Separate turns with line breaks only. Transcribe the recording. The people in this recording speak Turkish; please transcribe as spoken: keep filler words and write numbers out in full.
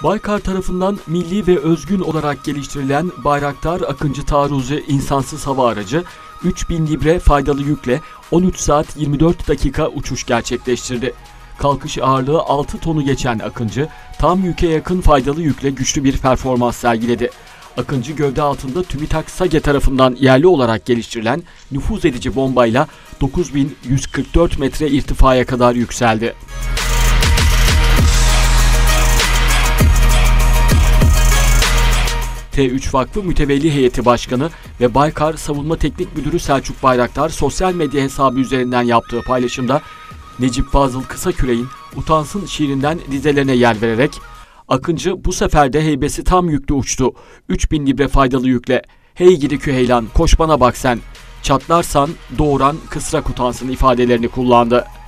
Baykar tarafından milli ve özgün olarak geliştirilen Bayraktar Akıncı taarruzu insansız hava aracı üç bin libre faydalı yükle on üç saat yirmi dört dakika uçuş gerçekleştirdi. Kalkış ağırlığı altı tonu geçen Akıncı, tam yüke yakın faydalı yükle güçlü bir performans sergiledi. Akıncı gövde altında TÜBİTAK SAGE tarafından yerli olarak geliştirilen nüfuz edici bombayla dokuz bin yüz kırk dört metre irtifaya kadar yükseldi. T üç Vakfı Mütevelli Heyeti Başkanı ve Baykar Savunma Teknik Müdürü Selçuk Bayraktar sosyal medya hesabı üzerinden yaptığı paylaşımda Necip Fazıl Kısaküre'nin "Utansın" şiirinden dizelerine yer vererek "Akıncı bu sefer de heybesi tam yüklü uçtu. üç bin libre faydalı yükle. Hey gidi Küheylan, koş bana bak sen. Çatlarsan doğuran kısrak utansın" ifadelerini kullandı.